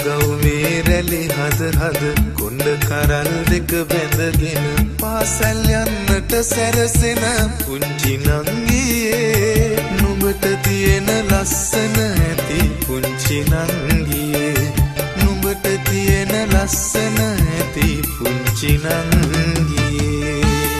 ගව්වේ රැලි හද හද කොණ්ඩ කරල් දෙක බැඳගෙන පාසල් යන්නට සැරසෙන පුංචි නංගියේ නුඹට තියෙන ලස්සන ඇති පුංචි නංගියේ නුඹට තියෙන ලස්සන ඇති පුංචි නංගියේ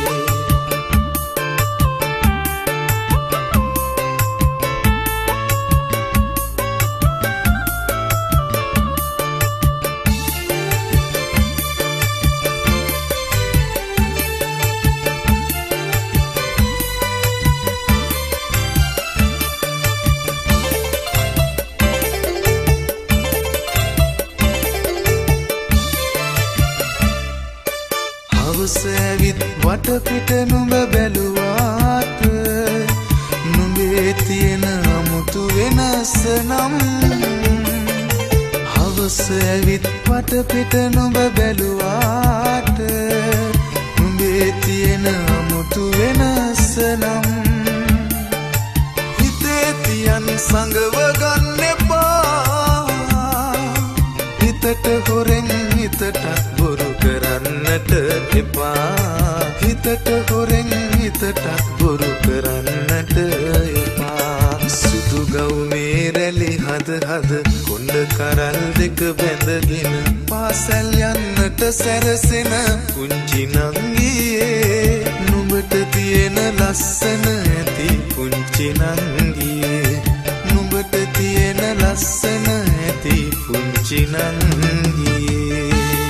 සැවිත් වටපිට නුඹ බැලුවාට නුඹේ තියෙන අමුතු වෙනස නම් හවස ඇවිත් වටපිට නුඹ බැලුවාට නුඹේ තියෙන අමුතු වෙනස නම් හිතේ තියන් සංගව ගන්න එපා හිතට හොරෙන් හිතට බොරු කරන්නට එපා හිතට හොරෙන් හිතට බොරු කරන්නට එපා සුදු ගව්වේ රැලි හද හද කොණ්ඩ කරල් දෙක බැඳගෙන පාසල් යන්නට සැරසෙන පුංචි නංගියේ නුඹට තියෙන ලස්සන ඇති පුංචි නංගියේ නුඹට තියෙන ලස්සන ඇති පුංචි නංගියේ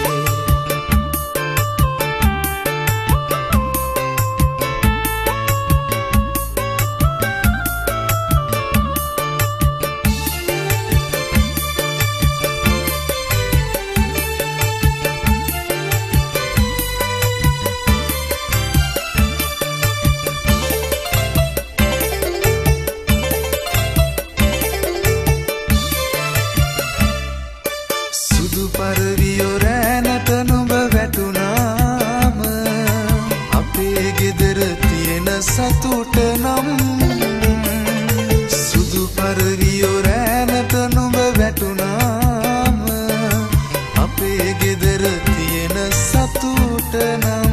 පරවියෝ රැනට නුඹ වැටුනාම අපේ ගෙදර තියෙන සතුට නම් සුදු පරවියෝ රැනට නුඹ වැටුනාම අපේ ගෙදර තියෙන සතුට නම්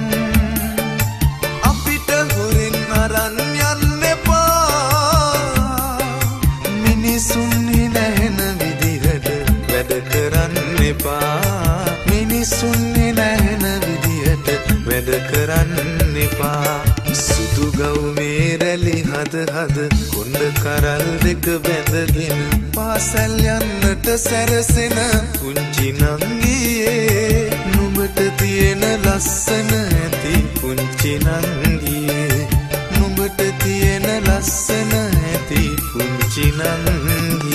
අපිට හොරෙන් අරන් යන්න එපා මිනිසුන් නැහෙන විදිහට වැඩ කරන්න මිනිසුන් නැහෙන විදියට වැඩ කරන්න එපා සුදු ගව්වේ රැලි හද හද කොණ්ඩ කරල් දෙක බැඳගෙන පාසල් යන්නට සැරසෙන පුංචි නංගියේ නුඹට තියෙන ලස්සන ඇති පුංචි නංගියේ නුඹට තියෙන ලස්සන ඇති පුංචි නංගියේ